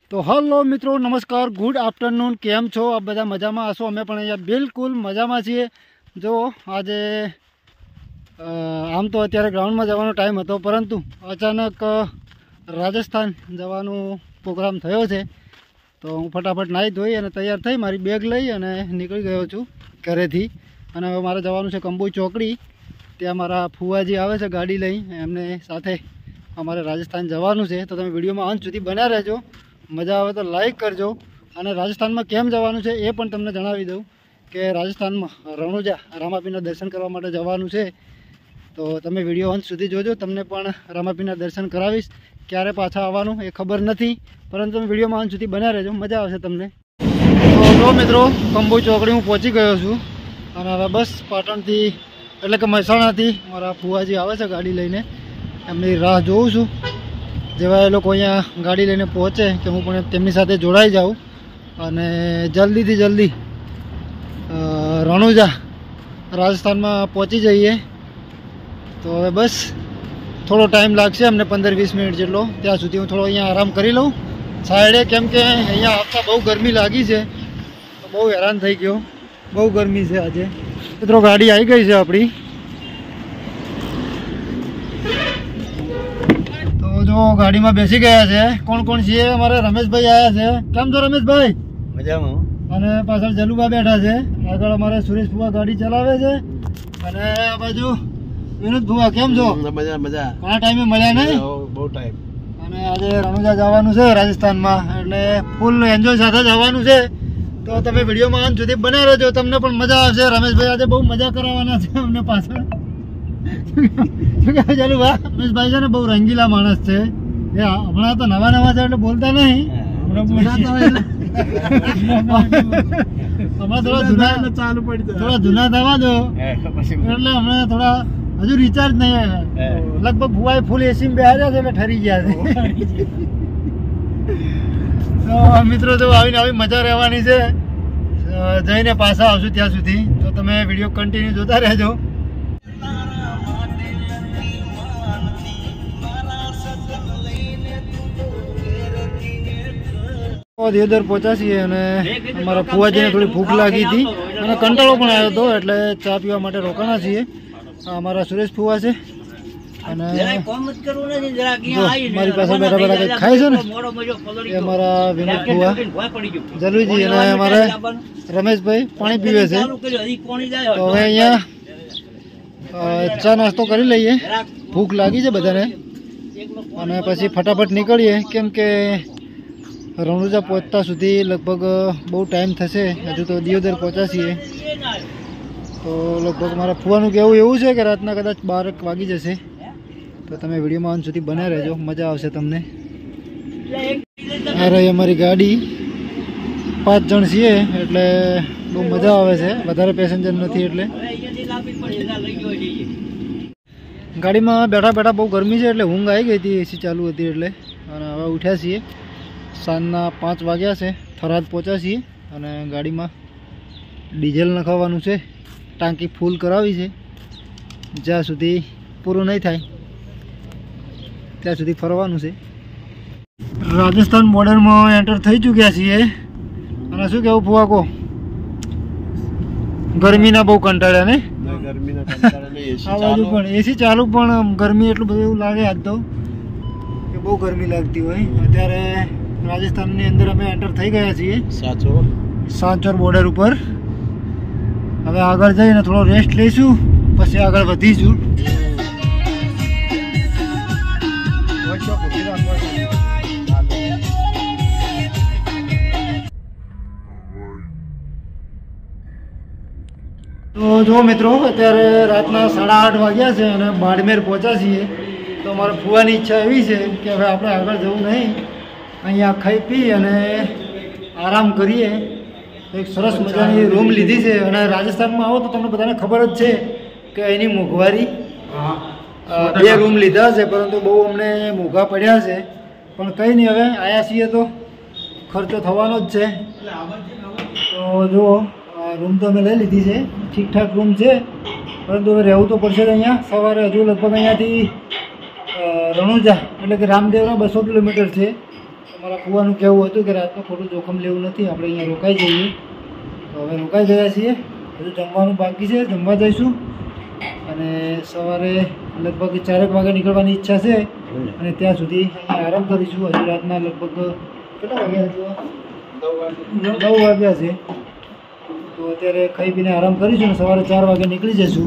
तो हलो मित्रों नमस्कार गुड आफ्टरनून केम छो आप बधा मजा में हशो अमे पण अहींया बिल्कुल मजा में छीए। जो आज आम तो अत्यारे ग्राउंड में जवानो टाइम हतो परंतु अचानक राजस्थान जवानो प्रोग्राम थयो छे तो हूँ फटाफट नाही धोई अने तैयार थई मारी बेग लई अने निकळी गयो छुं घरेथी अने हवे मारे जवानुं छे कंबोई चौकड़ी। त्यां मारा फुवाजी आवे छे गाड़ी लई एमने साथे अमारे राजस्थान जवानुं छे तो तमे विडियो में अंत सुधी बन्या रहेजो। मजा आवे तो लाइक करजो अने राजस्थान में केम जवानुं छे ए पण तमने जणावी दऊं के राजस्थान में रણુજા रामापीना दर्शन करवा माटे जवानुं छे तो तमे विडियो अंत सुधी जोजो। तमने पण रामापीना दर्शन करावीश। क्यारे पाछा आववानुं ए खबर नथी परंतु तमे विडियो में अंत सुधी बन्या रहेजो मजा आवशे तमने। तो जो मित्रों कंबोई चौकड़ी हूँ पहोंची गयो छुं अने हवे बस पाटणथी एटले के મહેસાણાથી मारा फुवाजी आवे छे गाड़ी लईने एमनी राह जोऊं छुं। जेवा ए लोग अहींया गाड़ी लईने पहोंचे कि हूँ पण तेमनी साथे जोड़ाई जाऊँ अने जल्दी थी जल्दी રણુજા राजस्थान में पहुँची जाइए। तो हवे बस थोड़ो टाइम लागशे अमने 15-20 मिनिट जेटलो त्यां सुधी हूँ थोड़ो अहींया आराम करी लऊं साइडे केम के अहींया आवता बहु गरमी लागी छे तो बहु हैरान थई गयो बहु गरमी छे आजे। मित्रों गाड़ी आई गई है अपनी। तो जो गाड़ी में बेसी गया है कौन कौन छे हमारे रमेश भाई आया है। केम छो रमेश भाई मजा में अने पाछळ जलुबा बैठा है आगळ अमारे सुरेश फुवा गाड़ी चलावे छे अने आ बाजू विनोद फुवा केम छो मजा मजा घणा टाइमे मळ्या नहीं बहुत टाइम अने आज રણુજા जवानुं छे राजस्थान में एटले फूल एन्जॉय साथे जवानुं छे तो तमे विडियो में अंत सुधी बन्या रहेजो तमने पण मजा आवशे। रमेश भाई आज बहु मजा करवाना छे अमने पाछळ चलू बा रमेश भाई छे ने बहु रंगीला माणस छे ए हमणा तो नवा नवा छे एटले बोलता नहीं हमारा थोड़ा जूना चालू पड़ी थोड़ा जूना थवा दो એટલે હમણે થોડા હજુ રિચાર્જ નહીં આવ્યા લગભગ ભુવાએ ફૂલ એસી માં બેહાર્યા છે એટલે ઠરી ગયા છે। તો મિત્રો તો આવીને આવી મજા રહેવાની છે જઈને પાછા આવશું ત્યાં સુધી તો તમે વિડિયો કન્ટિન્યુ જોતા રહેજો। दियोदर पहुंचा छीए अने अमारा फुवाजी ने थोड़ी भूख लगी थी अने कंटाळो पण आव्यो तो एटले चा पीवा माटे रोकाणा छीए। अमारा सुरेश फुवा छे अने मारी पासे बेठा बेठा कंईक खाय छे ने ए अमारा विनोद फुवा जलूजी अने अमारा रमेश भाई पाणी पीवे छे। तो हवे अहींया चा नास्तो करी लईए भूख लागी छे बधाने अने पछी फटाफट निकळीए केम के રણુજા પહોંચતા સુધી લગભગ બહુ ટાઈમ થશે હજુ તો દિયોદર પહોંચ્યા છીએ તો લગભગ મારા ફુવાનું કહેવું એવું છે કે રાતના કદાચ 12 વાગી જશે તો તમે વિડીયોમાં અંત સુધી બન્યા રહેજો મજા આવશે તમને। આ રહી અમારી ગાડી 5 જણ છીએ એટલે બહુ મજા આવે છે વધારે પેસેન્જર નથી એટલે ગાડીમાં બેઠા બેઠા બહુ ગરમી છે એટલે ઊંઘ આવી ગઈ હતી એસી ચાલુ હતી એટલે અને હવે ઉઠ્યા છીએ साँजना 5 वाग्या से थराद पहुँचा छीए अने गाड़ी में डीजल नखावानुं छे टांकी फूल करावी छे ज्यां सुधी पूरुं नहीं थाय त्यां सुधी फरवानुं छे। राजस्थान बॉर्डर में एंटर थई चूक्या छीए अने शुं कहेवुं फुवा को गरमीना बहु कंटाळ्या ने गरमीना कंटाळा ने एसी चालू पण एसी चालू पण गरमी एटલું બધું એવું લાગે આજ તો કે બહુ ગરમી લાગતી હોય। અત્યારે राजस्थान ની અંદર અમે એન્ટર થઈ ગયા છીએ સાંચોર બોર્ડર ઉપર। હવે આગળ જઈને થોડો રેસ્ટ લઈશું પછી આગળ વધીશું। તો જો મિત્રો અત્યારે રાતના 8:30 વાગ્યા છે અને બાડમેર પહોંચ્યા છીએ તો અમારા ફુવાની ઈચ્છા એવી છે કે હવે આપણે આગળ જવું નહીં अहींया खाई पी अने आराम करिए। एक सरस मजानी रूम लीधी है अने राजस्थान में आओ तो तमने बधाने खबर ज छे के एनी मोंघवारी 2 रूम लीधा है परंतु बहु अमने मोंघा पड्या छे पण कई नहीं हवे आया छीए तो खर्चो थवानो ज छे। तो जो रूम तो अमे लई लीधी है ठीक ठाक रूम है परंतु हवे रहेवुं तो पड़शे। अहींया सवारे हजू लगभग अहींयाथी રણુજા એટલે કે રામદેવરા 200 કિલોમીટર છે મારા ફુવાનું કહેવું હતું કે રાતનું ખોટું જોખમ લેવું નથી, આપણે અહીંયા રોકાઈ જઈએ. તો હવે રોકાઈ ગયા છીએ. હજુ જમવાનું બાકી છે, જમવા જઈશું. અને સવારે લગભગ 4 વાગે નીકળવાની ઈચ્છા છે અને ત્યાં સુધી અહીંયા આરામ કરીશું. હજુ રાતના લગભગ કેટલા વાગ્યા છે? 9 વાગ્યા છે. તો અત્યારે ખાઈ પીને આરામ કરીશું અને સવારે 4 વાગે નીકળી જઈશું.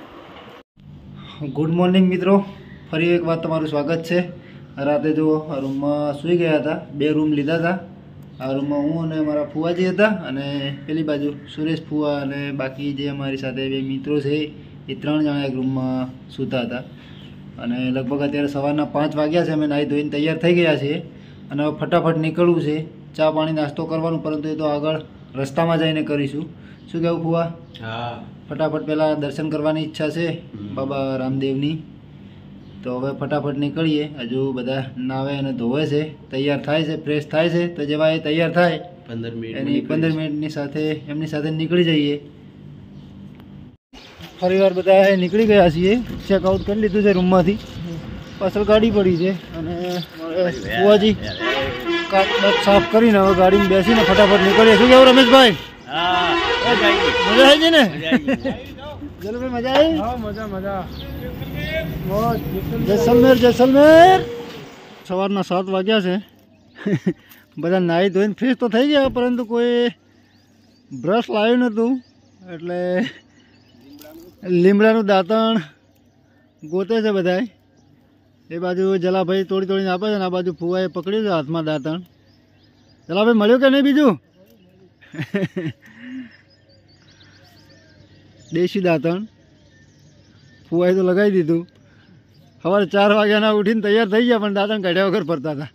ગુડ મોર્નિંગ મિત્રો, ફરી એક વાર તમારું સ્વાગત છે. રાતે જો આ રૂમમાં સૂઈ ગયા હતા, 2 રૂમ લીધા હતા. આ રૂમમાં હું અને મારા ફુવાજી હતા અને પેલી બાજુ સુરેશ ફુવા અને બાકી જે અમારી સાથે 2 મિત્રો છે એ 3 જણા એક રૂમમાં સૂતા હતા. અને લગભગ અત્યારે સવારના 5 વાગ્યા છે. અમે નાહી ધોઈને તૈયાર થઈ ગયા છીએ અને હવે ફટાફટ નીકળવું છે. ચા પાણી નાસ્તો કરવાનું, પરંતુ એ તો આગળ રસ્તામાં જઈને કરીશું. શું કહેવું ફુવા? હા, ફટાફટ પહેલાં દર્શન કરવાની ઈચ્છા છે બાબા રામદેવની. તો હવે ફટાફટ નીકળીએ. હજુ બધા નાવે અને ધોવે છે, તૈયાર થાય છે, ફ્રેશ થાય છે. તો જેવા એ તૈયાર થાય 15 મિનિટ એની 15 મિનિટની સાથે એમની સાથે નીકળી જઈએ. ફરીવાર બધા નીકળી ગયા છીએ, ચેકઆઉટ કરી લીધું છે રૂમમાંથી. પાછળ ગાડી પડી છે અને ફુવાજી કાચ સાફ કરીને હવે ગાડીમાં બેસીને ફટાફટ નીકળીએ. શું કહેવું રમેશભાઈ? મજા આવી છે ને? જલભાઈ મજા આવી? હા, મજા. જેસલમેર. સવારના 7 વાગ્યા છે. બધા નાહી ધોઈને ફ્રેશ તો થઈ ગયા, પરંતુ કોઈ બ્રશ લાવ્યું નહોતું. એટલે લીમડાનું દાંતણ ગોતે છે બધા. એ બાજુ જલાભાઈ તોડીને આપે છે ને આ બાજુ ફુવાએ પકડ્યું છે હાથમાં દાંતણ. જલાભાઈ મળ્યું કે નહીં બીજું? દેશી દાંતણ ફુવાએ તો લગાવી દીધું. સવારે 4 વાગ્યાના ઉઠીને તૈયાર થઈ ગયા, પણ દાંતણ કાઢ્યા વગર ફરતા હતા.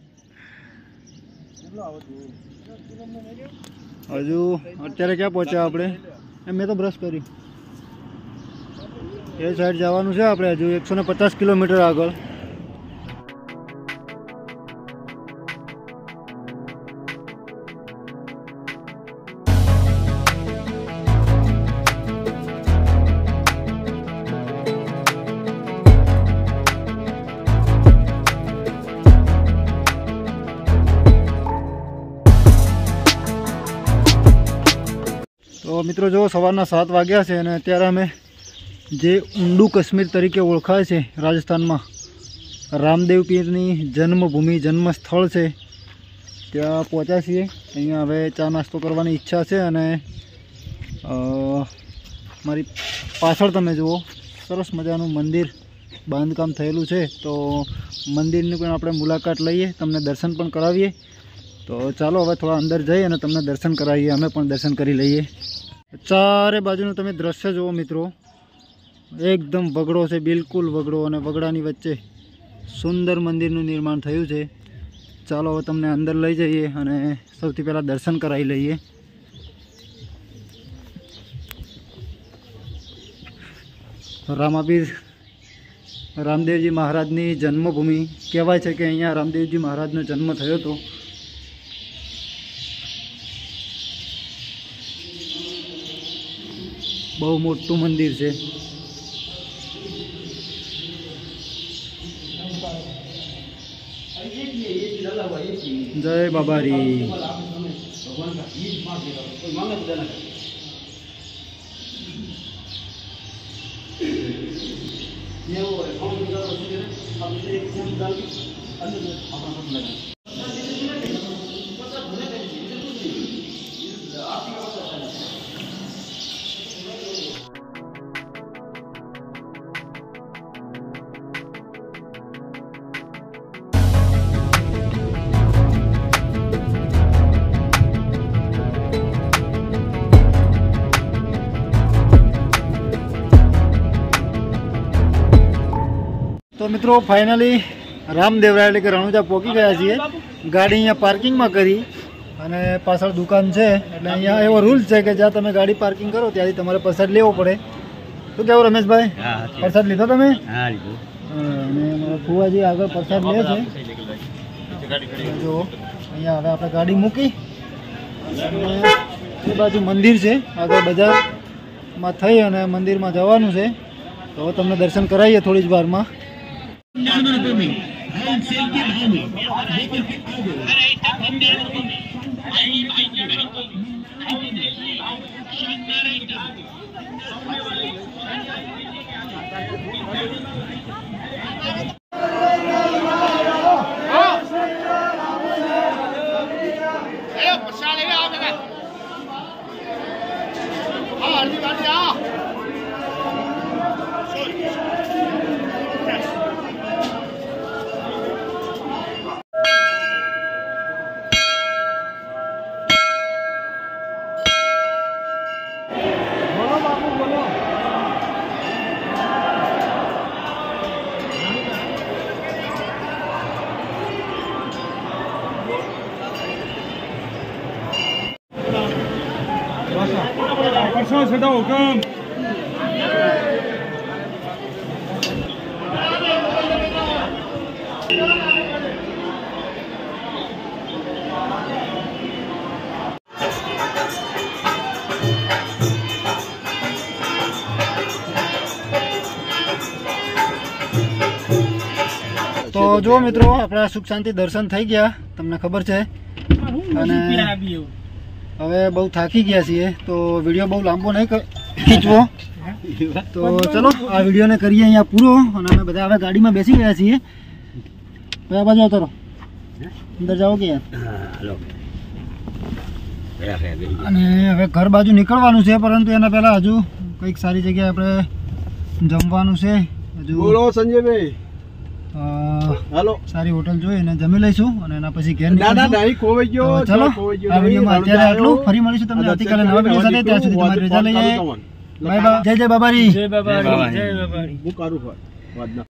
હજુ અત્યારે ક્યાં પહોંચ્યા આપણે? મેં તો બ્રશ કરી. એ સાઈડ જવાનું છે આપણે, હજુ 150 કિલોમીટર આગળ. તો મિત્રો જો સવારના 7 વાગ્યા છે અને અત્યારે અમે જે ઊંડું કાશ્મીર તરીકે ઓળખાય છે રાજસ્થાનમાં, રામદેવ પીરની જન્મભૂમિ જન્મ સ્થળ છે, ત્યાં પહોંચ્યા છીએ. અહીંયા હવે ચા નાસ્તો કરવાની ઈચ્છા છે અને મારી પાછળ તમે જુઓ સરસ મજાનું મંદિર બાંધકામ થયેલું છે. તો મંદિરની પણ આપણે મુલાકાત લઈએ, તમને દર્શન પણ કરાવીએ. તો ચાલો હવે થોડા અંદર જઈએ અને તમને દર્શન કરાવીએ, અમે પણ દર્શન કરી લઈએ. ચારે બાજુનું તમે દ્રશ્ય જુઓ મિત્રો, એકદમ વગડો છે, બિલકુલ વગડો, અને વગડાની વચ્ચે સુંદર મંદિરનું નિર્માણ થયું છે. ચાલો હવે તમને અંદર લઈ જઈએ અને સૌથી પહેલાં દર્શન કરાવી લઈએ. રામાપીર રામદેવજી મહારાજની જન્મભૂમિ કહેવાય છે કે અહીંયા રામદેવજી મહારાજનો જન્મ થયો હતો. બહુ મોટું મંદિર છે. જય બાબારી. તો મિત્રો ફાઇનલી રામદેવરા એટલે કે રણુજા પહોંચી ગયા છીએ. ગાડી અહીંયા પાર્કિંગમાં કરી અને પાછળ દુકાન છે, એટલે અહીંયા એવો રૂલ છે કે જ્યાં તમે ગાડી પાર્કિંગ કરો ત્યાંથી તમારે પ્રસાદ લેવો પડે. શું કહેવું રમેશભાઈ? પ્રસાદ લીધો તમે? અને ફુવાજી આગળ પ્રસાદ લે છે. જો અહીંયા હવે આપણે ગાડી મૂકી અને એ બાજુ મંદિર છે, આગળ બજારમાં થઈ અને મંદિરમાં જવાનું છે. તો તમને દર્શન કરાવીએ થોડી જ વારમાં. તો જો મિત્રો આપણા સુખ શાંતિ દર્શન થઈ ગયા, તમને ખબર છે, અને હવે બહુ થાકી ગયા છીએ તો વિડીયો બહુ લાંબો નહીં ખીચવો, તો ચલો આ વિડીયોને કરીએ અહીંયા પૂરો. અને અમે બધા હવે ગાડીમાં બેસી ગયા છીએ. કયા બાજુ આવતો રહો, અંદર જાઓ કે યાર. અને હવે ઘર બાજુ નીકળવાનું છે, પરંતુ એના પહેલાં હજુ કંઈક સારી જગ્યાએ આપણે જમવાનું છે. હજુ બોલો સંજયભાઈ. હાલો, સારી હોટલ જોઈને જમી લઈશું અને એના પછી ઘેર ના ના નહીં ખોવાઈ ગયો. ચલો આ વિડીયોમાં અત્યારે આટલું. ફરી મળીશું તમને આવતીકાલે નવા વિડીયો સાથે. ત્યાં સુધી તમારી રજા લઈએ. Bye bye. જય જય બાબારી. જય બાબારી. જય બાબારી. હું કરું